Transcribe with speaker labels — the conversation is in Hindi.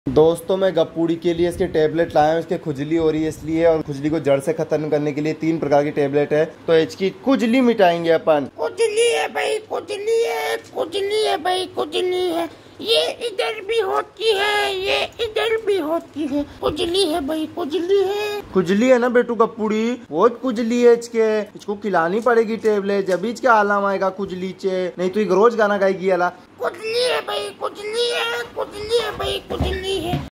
Speaker 1: दोस्तों मैं गप्पूड़ी के लिए इसके टेबलेट लाया हूँ। इसके खुजली हो रही है इसलिए, और खुजली को जड़ से खत्म करने के लिए 3 प्रकार की टेबलेट है। तो इसकी खुजली मिटाएंगे अपन।
Speaker 2: खुजली है भाई, खुजली है, खुजली है भाई, खुजली है। ये इधर भी होती है, ये इधर भी होती है। खुजली है भाई, खुजली है।
Speaker 1: खुजली है ना बेटू गप्पूड़ी, बहुत खुजली है इसको खिलानी पड़ेगी टेबलेट, जब इसके आराम आएगा खुजली चे, नहीं तो एक रोज गाना गाएगी अला।
Speaker 2: खुजली है भाई, खुजली है, खुजली है भाई, खुजली है।